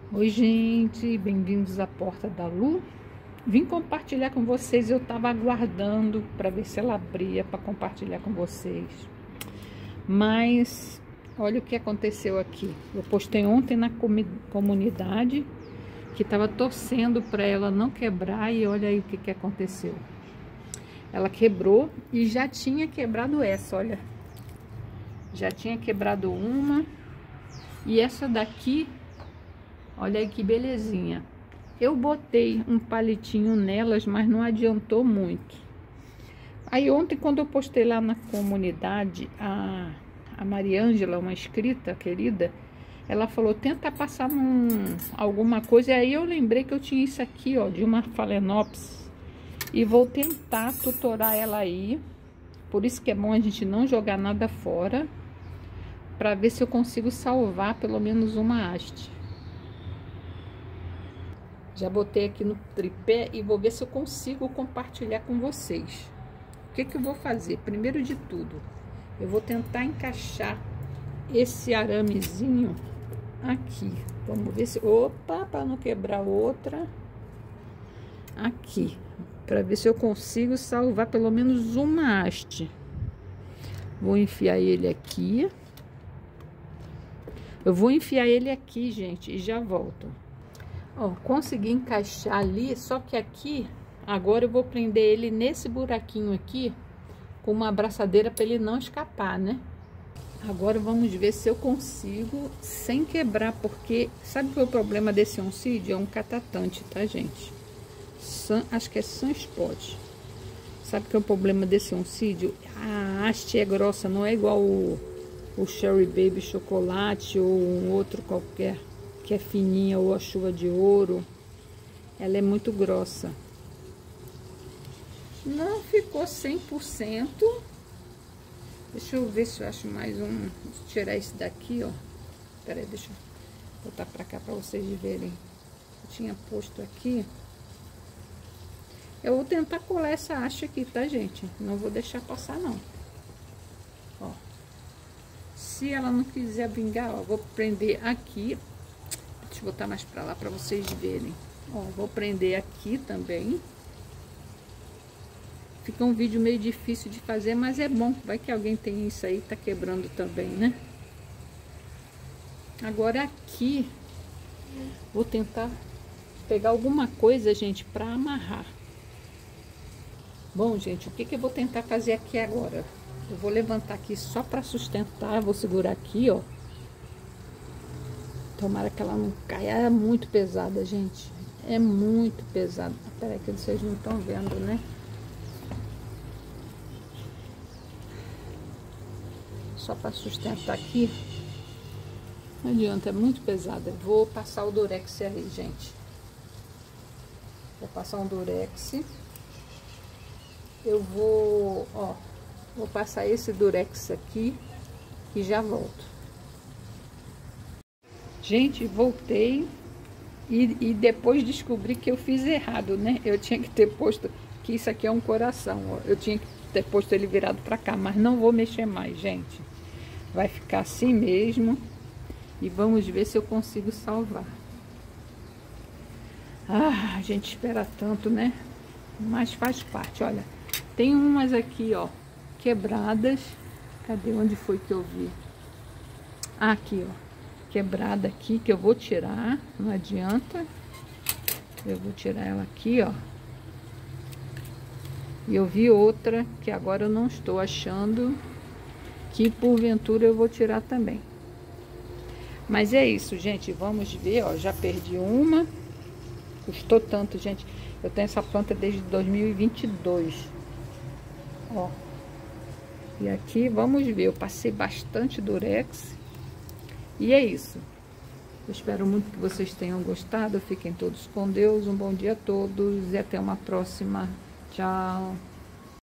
Oi, gente, bem-vindos à Porta da Lu. Vim compartilhar com vocês, eu estava aguardando para ver se ela abria para compartilhar com vocês. Mas olha o que aconteceu aqui. Eu postei ontem na comunidade que estava torcendo para ela não quebrar e olha aí o que aconteceu. Ela quebrou e já tinha quebrado essa, olha. Já tinha quebrado uma e essa daqui, olha aí que belezinha. Eu botei um palitinho nelas, mas não adiantou muito. Aí ontem, quando eu postei lá na comunidade, a Mariângela, uma inscrita querida, ela falou, tenta passar alguma coisa. E aí eu lembrei que eu tinha isso aqui, ó, de uma Phalaenopsis. E vou tentar tutorar ela aí. Por isso que é bom a gente não jogar nada fora, para ver se eu consigo salvar pelo menos uma haste. Já botei aqui no tripé e vou ver se eu consigo compartilhar com vocês. O que eu vou fazer? Primeiro de tudo, eu vou tentar encaixar esse aramezinho aqui. Vamos ver se... Opa, para não quebrar outra. Aqui. Para ver se eu consigo salvar pelo menos uma haste. Vou enfiar ele aqui. Eu vou enfiar ele aqui, gente, e já volto. Ó, consegui encaixar ali, só que aqui, agora eu vou prender ele nesse buraquinho aqui, com uma abraçadeira para ele não escapar, né? Agora vamos ver se eu consigo sem quebrar, porque sabe qual é o problema desse oncídio? É um catatante, tá, gente? Acho que é Sunspot. Sabe qual é o problema desse oncídio? A haste é grossa, não é igual o Cherry Baby Chocolate ou um outro qualquer, que é fininha, ou a Chuva de Ouro. Ela é muito grossa. Não ficou 100%. Deixa eu ver se eu acho mais um. Vou tirar esse daqui, ó. Pera aí, deixa eu botar pra cá pra vocês verem. Eu tinha posto aqui. Eu vou tentar colar essa haste aqui, tá, gente? Não vou deixar passar, não. Ó. Se ela não quiser vingar, ó, vou prender aqui. Deixa eu botar mais pra lá pra vocês verem. Ó, vou prender aqui também. Fica um vídeo meio difícil de fazer, mas é bom. Vai que alguém tem isso aí, tá quebrando também, né? Agora aqui, vou tentar pegar alguma coisa, gente, pra amarrar. Bom, gente, o que eu vou tentar fazer aqui agora? Eu vou levantar aqui só pra sustentar, vou segurar aqui, ó. Tomara que ela não caia. É muito pesada, gente. É muito pesada. Peraí que vocês não estão vendo, né? Só para sustentar aqui. Não adianta, é muito pesada. Vou passar o Durex aí, gente. Vou passar um Durex. Eu vou, ó, vou passar esse Durex aqui e já volto. Gente, voltei e depois descobri que eu fiz errado, né? Eu tinha que ter posto, que isso aqui é um coração, ó. Eu tinha que ter posto ele virado pra cá, mas não vou mexer mais, gente. Vai ficar assim mesmo e vamos ver se eu consigo salvar. Ah, a gente espera tanto, né? Mas faz parte, olha. Tem umas aqui, ó, quebradas. Cadê? Onde foi que eu vi? Ah, aqui, ó. Quebrada aqui, que eu vou tirar, não adianta. Eu vou tirar ela aqui, ó. E eu vi outra que agora eu não estou achando, que porventura eu vou tirar também. Mas é isso, gente, vamos ver, ó, já perdi uma. Custou tanto, gente. Eu tenho essa planta desde 2022. Ó. E aqui, vamos ver, eu passei bastante Durex. E é isso. Eu espero muito que vocês tenham gostado. Fiquem todos com Deus. Um bom dia a todos e até uma próxima. Tchau.